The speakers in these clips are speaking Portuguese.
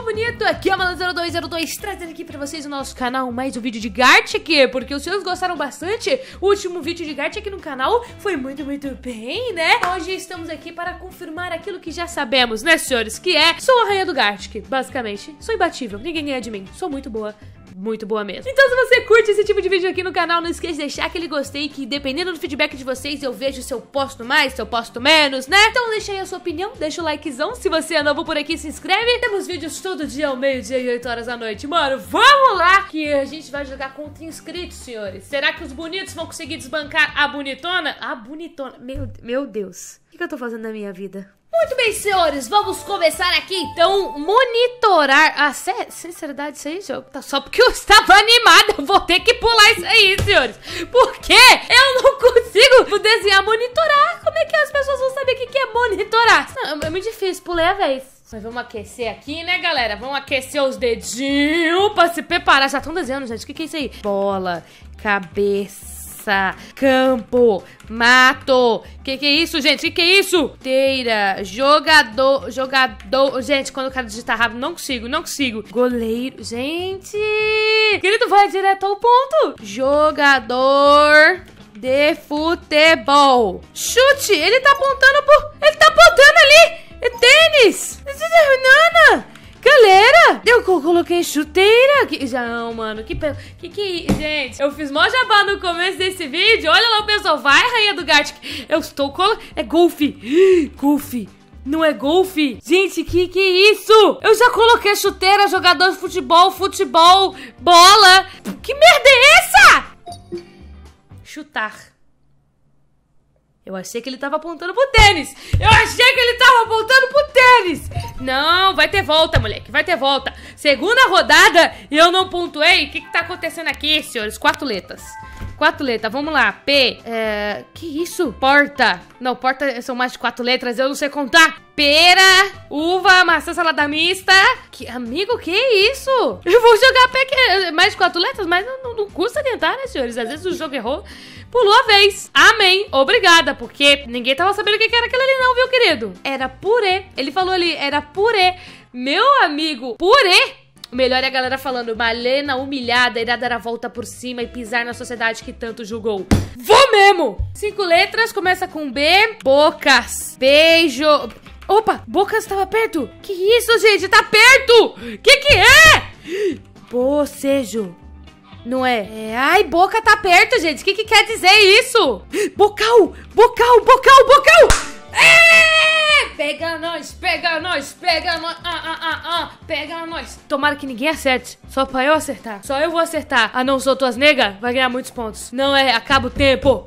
bonito? Aqui é a Mala0202 trazendo aqui pra vocês o nosso canal mais um vídeo de Gartic, porque os senhores gostaram bastante. O último vídeo de Gartic aqui no canal foi muito bem, né? Hoje estamos aqui para confirmar aquilo que já sabemos, né, senhores? Que é, sou a rainha do Gartic, basicamente. Sou imbatível, ninguém ganha de mim, sou muito boa. Muito boa mesmo. Então se você curte esse tipo de vídeo aqui no canal, não esqueça de deixar aquele gostei, que dependendo do feedback de vocês, eu vejo se eu posto mais, se eu posto menos, né? Então deixa aí a sua opinião, deixa o likezão. Se você é novo por aqui, se inscreve. Temos vídeos todo dia ao meio-dia e 8 horas da noite. Mano, vamos lá que a gente vai jogar contra inscritos, senhores. Será que os bonitos vão conseguir desbancar a bonitona? A bonitona. Meu Deus. O que eu tô fazendo na minha vida? Muito bem, senhores, vamos começar aqui, então, monitorar a sinceridade, isso aí, jogo, tá só porque eu estava animada, eu vou ter que pular isso aí, senhores, porque eu não consigo desenhar monitorar. Como é que as pessoas vão saber o que é monitorar? Não, é muito difícil, pulei a vez. Mas vamos aquecer aqui, né, galera? Vamos aquecer os dedinhos pra se preparar. Já estão desenhando, gente, o que é isso aí? Bola, cabeça, campo, mato. Que é isso, gente? Que é isso? Teira, jogador. Gente, quando eu quero digitar rápido, não consigo. Goleiro, gente. Querido, vai direto ao ponto. Jogador de futebol. Chute, ele tá apontando ali. É tênis. Nana. Galera, eu coloquei chuteira. Não, mano, gente, eu fiz mó jabá no começo desse vídeo. Olha lá o pessoal, vai, rainha do Gartic. Eu estou é golfe. Golfe. Não é golfe? Gente, que é isso? Eu já coloquei chuteira, jogador de futebol, bola. Que merda é essa? Chutar. Eu achei que ele tava apontando pro tênis. Não, vai ter volta, moleque. Vai ter volta. Segunda rodada e eu não pontuei. O que tá acontecendo aqui, senhores? 4 letras. Vamos lá. P. Que isso? Porta. Não, porta são mais de 4 letras. Eu não sei contar. Pera, uva, maçã, salada mista. Amigo, que isso? Eu vou jogar P, que é mais de 4 letras, mas não custa tentar, né, senhores? Às vezes o jogo errou. Pulou a vez. Amém. Obrigada, porque ninguém tava sabendo o que era aquilo ali não, viu, querido? Era purê. Ele falou ali, era purê. Meu amigo, purê? O melhor é a galera falando, Malena humilhada irá dar a volta por cima e pisar na sociedade que tanto julgou. Vou mesmo! 5 letras, começa com B. Bocas. Beijo. Opa, Bocas tava perto. Que isso, gente? Tá perto! Que é? Bocejo. Não é? Ai, boca tá perto, gente. O que quer dizer isso? Bocal! Pega nós. Pega nós. Tomara que ninguém acerte. Só pra eu acertar. Só eu vou acertar. Ah, não, sou tuas negas? Vai ganhar muitos pontos. Não é, acaba o tempo.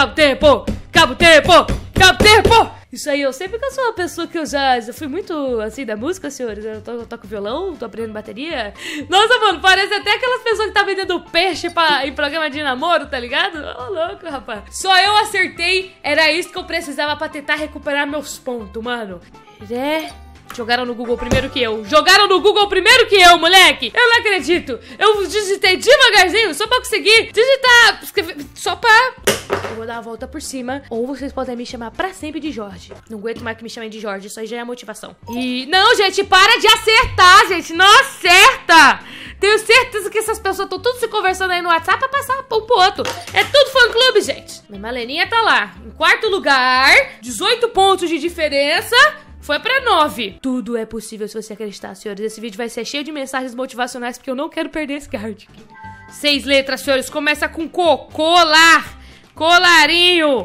Isso aí, eu sempre que eu sou uma pessoa que eu já fui muito, assim, da música, senhores. Eu toco violão, tô aprendendo bateria. Nossa, mano, parece até aquelas pessoas que tá vendendo peixe em programa de namoro, tá ligado? Ô, louco, rapaz. Só eu acertei, era isso que eu precisava pra tentar recuperar meus pontos, mano. Jogaram no Google primeiro que eu, moleque. Eu não acredito. Eu digitei devagarzinho, só pra conseguir digitar, só pra... Eu vou dar a volta por cima, ou vocês podem me chamar pra sempre de Jorge. Não aguento mais que me chamem de Jorge, isso aí já é motivação. Não, gente, para de acertar, gente. Não acerta. Tenho certeza que essas pessoas estão tudo se conversando aí no WhatsApp pra passar um pro outro. É tudo fã-clube, gente. Minha Maleninha tá lá, em 4º lugar, 18 pontos de diferença. Foi pra 9. Tudo é possível se você acreditar, senhores. Esse vídeo vai ser cheio de mensagens motivacionais, porque eu não quero perder esse card. 6 letras, senhores. Começa com colar. Colarinho.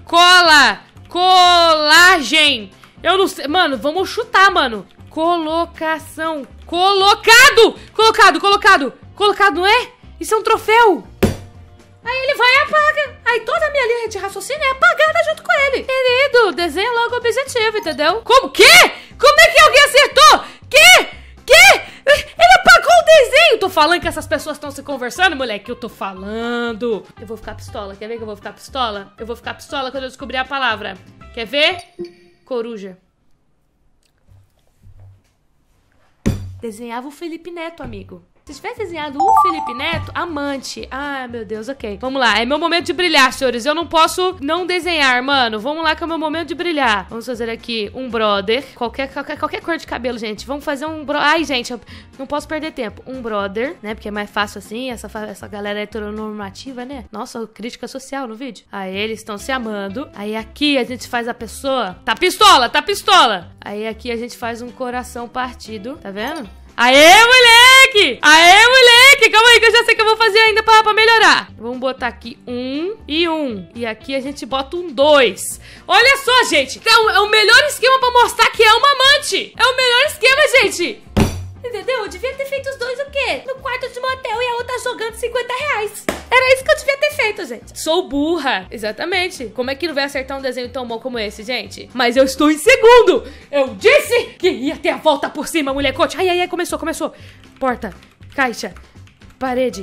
Colagem. Eu não sei. Mano, vamos chutar, mano. Colocação. Colocado, não é? Isso é um troféu. Aí ele vai e apaga. Aí toda a minha linha de raciocínio é apagada junto com ele. Querido, desenha logo o objetivo, entendeu? Como? Quê? Como é que alguém acertou? Quê? Ele apagou o desenho. Tô falando que essas pessoas estão se conversando, moleque. Eu tô falando. Eu vou ficar pistola. Quer ver que eu vou ficar pistola? Eu vou ficar pistola quando eu descobrir a palavra. Quer ver? Coruja. Desenhava o Felipe Neto, amigo. Se tivesse desenhado o Felipe Neto, amante. Ah, meu Deus, ok. Vamos lá, é meu momento de brilhar, senhores. Eu não posso não desenhar, mano. Vamos lá que é o meu momento de brilhar. Vamos fazer aqui um brother. Qualquer cor de cabelo, gente. Vamos fazer um brother. Ai, gente, eu não posso perder tempo. Um brother, né? Porque é mais fácil assim. Essa galera heteronormativa, né? Nossa, crítica social no vídeo. Aí eles estão se amando. Aí aqui a gente faz a pessoa... Tá pistola, tá pistola. Aí aqui a gente faz um coração partido. Tá vendo? Aê, moleque! Aê, moleque! Calma aí que eu já sei que eu vou fazer ainda pra melhorar. Vamos botar aqui 1 e 1. E aqui a gente bota um 2. Olha só, gente. É o melhor esquema pra mostrar que é uma amante. É o melhor esquema, gente. Entendeu? Eu devia ter feito os dois o quê? No quarto de motel e a outra jogando 50 reais. Era isso que eu devia ter feito, gente. Sou burra. Exatamente. Como é que não vai acertar um desenho tão bom como esse, gente? Mas eu estou em segundo. Eu disse que ia ter a volta por cima, molecote. Ai, ai, ai. Começou. Porta. Caixa. Parede.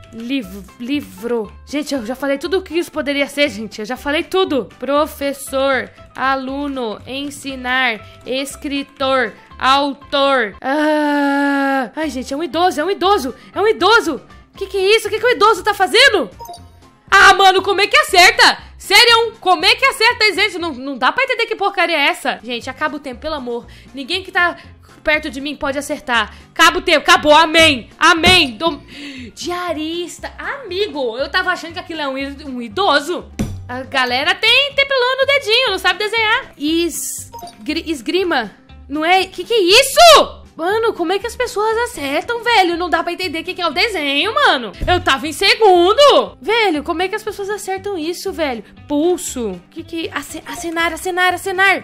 Livro. Gente, eu já falei tudo o que isso poderia ser, gente. Eu já falei tudo. Professor. Aluno. Ensinar. Escritor. Autor. Ai, gente, é um idoso. Que é isso? O que o idoso tá fazendo? Ah, mano, como é que acerta? Sério? Como é que acerta, gente? Não dá pra entender que porcaria é essa. Gente, acaba o tempo, pelo amor. Ninguém que tá perto de mim pode acertar. Acaba o tempo, acabou, amém. Diarista, amigo, eu tava achando que aquilo é um idoso. A galera tem pelão no dedinho, não sabe desenhar. Esgrima. Não é? Que é isso? Mano, como é que as pessoas acertam, velho? Não dá pra entender o que é o desenho, mano. Eu tava em segundo. Velho, como é que as pessoas acertam isso, velho? Pulso. Acenar. Acenar!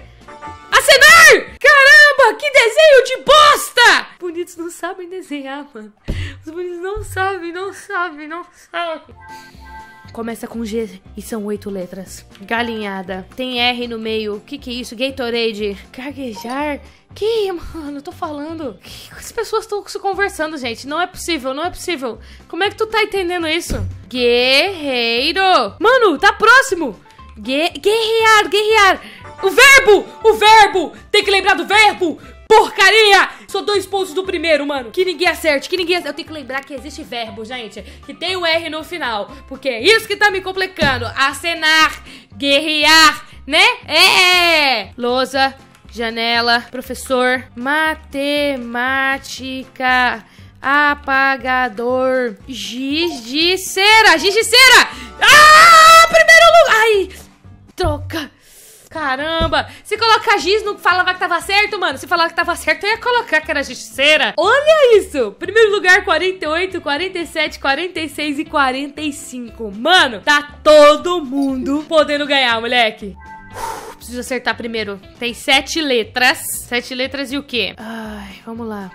Caramba, que desenho de bosta! Os bonitos não sabem desenhar, mano. Os bonitos não sabem. Começa com G e são 8 letras. Galinhada. Tem R no meio. Que é isso? Gatorade. Gaguejar. Que, mano, eu tô falando. Que as pessoas estão se conversando, gente. Não é possível. Como é que tu tá entendendo isso? Guerreiro. Mano, tá próximo. Guerrear. O verbo. Tem que lembrar do verbo. Porcaria! Sou 2 pontos do primeiro, mano. Que ninguém acerte. Eu tenho que lembrar que existe verbo, gente. Que tem o R no final. Porque é isso que tá me complicando. Acenar, guerrear, né? Lousa, janela, professor, matemática, apagador, giz de cera. Ah! Primeiro lugar! Ai! Troca! Caramba! Se colocar giz, não falava que tava certo, mano. Se falava que tava certo, eu ia colocar que era giz de cera. Olha isso! Primeiro lugar, 48, 47, 46 e 45. Mano, tá todo mundo podendo ganhar, moleque. Preciso acertar primeiro. Tem 7 letras. 7 letras e o quê? Ai, vamos lá.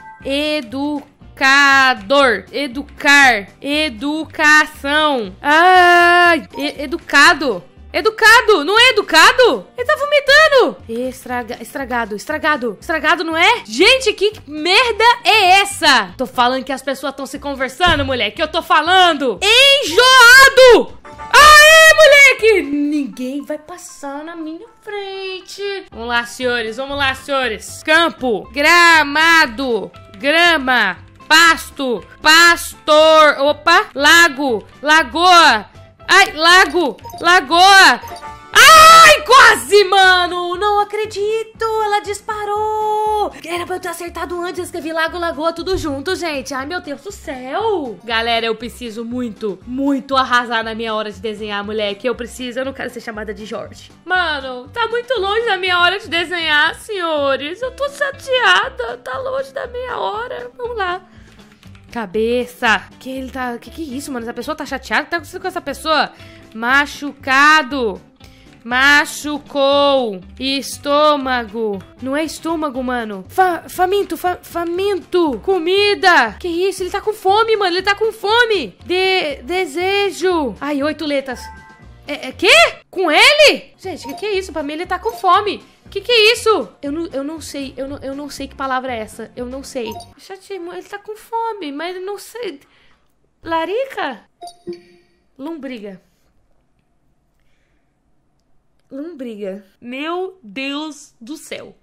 Educador. Educar. Educação. Ai, educado. Educado, não é educado? Ele tá vomitando. Estragado, não é? Gente, que merda é essa? Tô falando que as pessoas estão se conversando, moleque. Eu tô falando. Enjoado. Aê, moleque. Ninguém vai passar na minha frente. Vamos lá, senhores. Campo. Gramado. Grama. Pasto. Pastor. Opa. Lago. Lagoa. Ai, lagoa. Ai, quase, mano. Não acredito, ela disparou. Era pra eu ter acertado antes, eu escrevi lago, lagoa, tudo junto, gente. Ai, meu Deus do céu. Galera, eu preciso muito arrasar na minha hora de desenhar, moleque. Eu não quero ser chamada de Jorge. Mano, tá muito longe da minha hora de desenhar, senhores. Eu tô chateada, tá longe da minha hora. Vamos lá. Cabeça. Que é isso, mano? Essa pessoa tá chateada? O que tá acontecendo com essa pessoa? Machucado. Machucou. Estômago. Não é estômago, mano. Faminto. Comida. Que isso? Ele tá com fome, mano. Ele tá com fome. Desejo. Ai, 8 letras. Quê? Com L? Gente, que é isso? Pra mim ele tá com fome. Que é isso? Eu não sei. Eu não sei que palavra é essa. Eu não sei. Chateimo, ele tá com fome, mas eu não sei. Larica? Lombriga. Meu Deus do céu.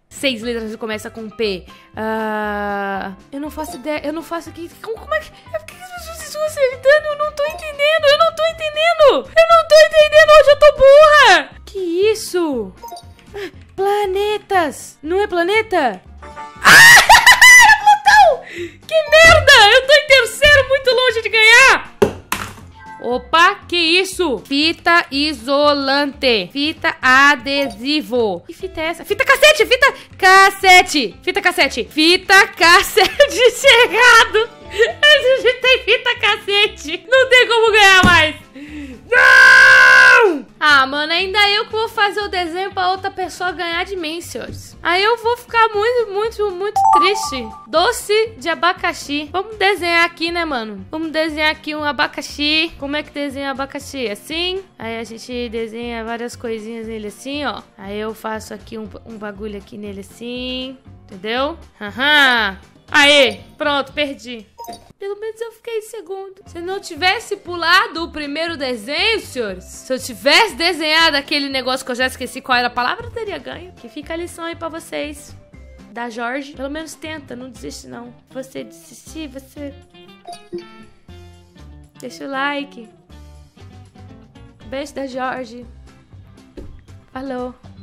6 letras que começa com P. Eu não faço ideia. Eu não faço aqui. Como é que. Por que as pessoas estão acertando? Eu não tô entendendo. Eu não tô entendendo. Hoje eu tô burra. Que isso? Planetas. Não é planeta? Era Plutão! Que merda! Eu tô em terceiro, muito longe de ganhar. Opa, que isso? Fita isolante. Fita adesivo. Que fita é essa? Fita cassete, fita cassete. Fita cassete. Fita cassete chegado. A gente tem fita cassete. Não tem como ganhar mais. Não! Ah, mano, ainda eu que vou fazer o desenho pra outra pessoa ganhar de mim, senhores. Aí eu vou ficar muito triste. Doce de abacaxi. Vamos desenhar aqui, né, mano? Vamos desenhar aqui um abacaxi. Como é que desenha abacaxi? Assim. Aí a gente desenha várias coisinhas nele assim, ó. Aí eu faço aqui um bagulho aqui nele assim. Entendeu? Aham. Aê, pronto, perdi. Pelo menos eu fiquei em segundo. Se eu não tivesse pulado o primeiro desenho, senhores, se eu tivesse desenhado aquele negócio que eu já esqueci qual era a palavra, eu teria ganho. Que fica a lição aí pra vocês. Da Jorge. Pelo menos tenta, não desiste não. Você desistir, você... Deixa o like. Beijo da Jorge. Falou.